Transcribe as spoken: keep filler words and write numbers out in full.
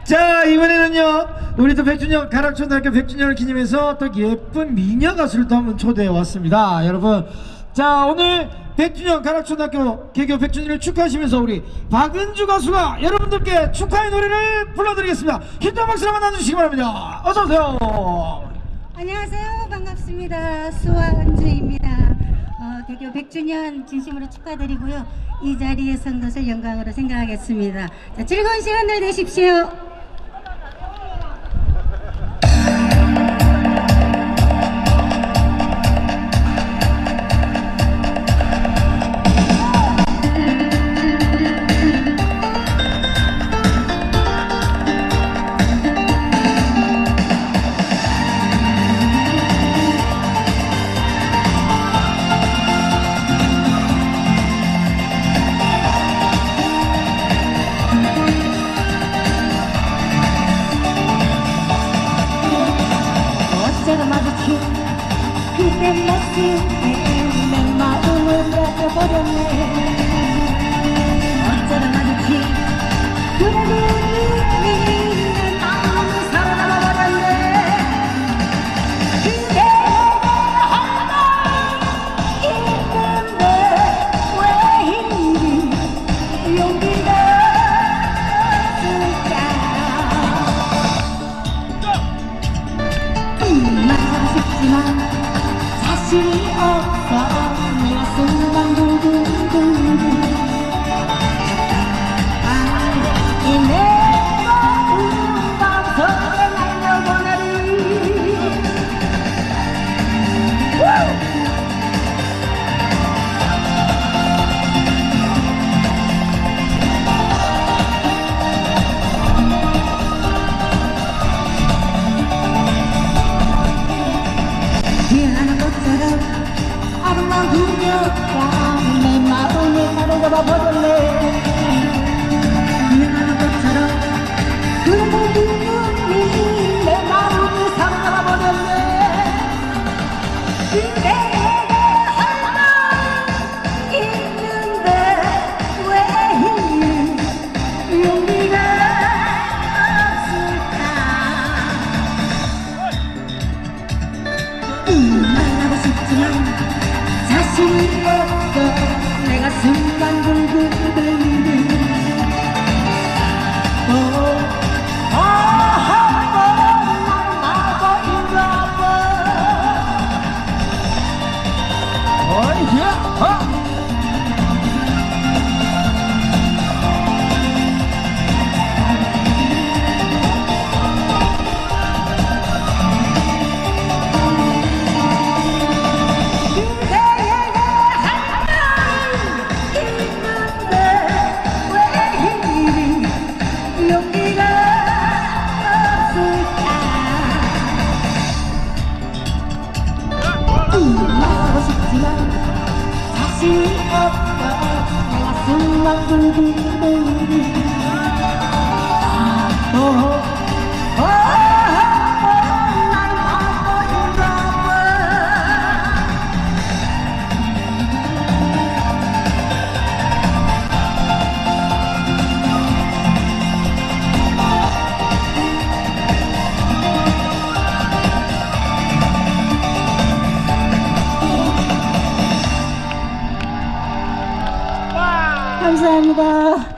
자, 이번에는요 우리 또 백 주년 가락초등학교 백 주년을 기념해서 또 예쁜 미녀 가수를 또 한번 초대해 왔습니다. 여러분, 자, 오늘 백 주년 가락초등학교 개교 백 주년을 축하하시면서 우리 박은주 가수가 여러분들께 축하의 노래를 불러드리겠습니다. 힘찬 박수로 만나주시기 바랍니다. 어서오세요. 안녕하세요. 반갑습니다. 수아은주입니다. 어, 개교 백 주년 진심으로 축하드리고요. 이 자리에 선 것을 영광으로 생각하겠습니다. 자, 즐거운 시간들 되십시오. 어째로 마주친 그대 모습에 내 마음을 뺏어버렸네. 어째로 마주친 그대 눈이 내 마음을 사로잡아버렸네. 그대 할 말 있는데 왜 이리 용기가 없을까. 말하고 싶지만 자신이 없어. 내가 순간 두근두근. 이 내 마음 밤속에 날려보내리. 피어나는 것처럼 아름다운 그녀가 내 마음을 사로잡아 버렸네. 피어나는 것처럼 그녀의 눈이 내 마음을 사로잡아 버렸네. 그대에게 할 말 있는데 왜 이리 용기가 없을까. 말하고 싶지만 자신이 없어. 내가 순간 굴굴굴. 어, 아, 날 나버린가 봐. 어이, 야, 어. 말하고 싶지만 자신이 없어. 내가 숨만 굴굴굴. 아, 어, 어, 어, 날 바꿔준다 봐. 감사합니다.